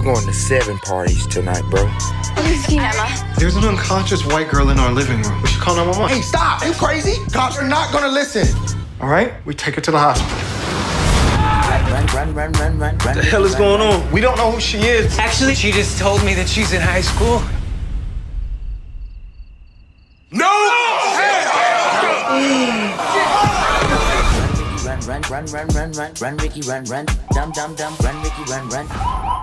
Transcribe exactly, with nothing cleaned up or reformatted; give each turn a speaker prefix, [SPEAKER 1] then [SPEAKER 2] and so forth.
[SPEAKER 1] going to seven parties tonight, bro.
[SPEAKER 2] Excuse Emma.
[SPEAKER 3] There's an unconscious white girl in our living room. We should call nine one one.
[SPEAKER 4] Hey, stop! Are you crazy? Cops are not gonna listen.
[SPEAKER 3] All right, we take her to the hospital.
[SPEAKER 5] Run, run, run, run, run, run.
[SPEAKER 3] What the hell is going on? We don't know who she is.
[SPEAKER 6] Actually, she just told me that she's in high school.
[SPEAKER 4] No!
[SPEAKER 5] Run, run, run, run, run, run, run, Ricky, run, run, dum, dum, dum, run, Ricky, run, run.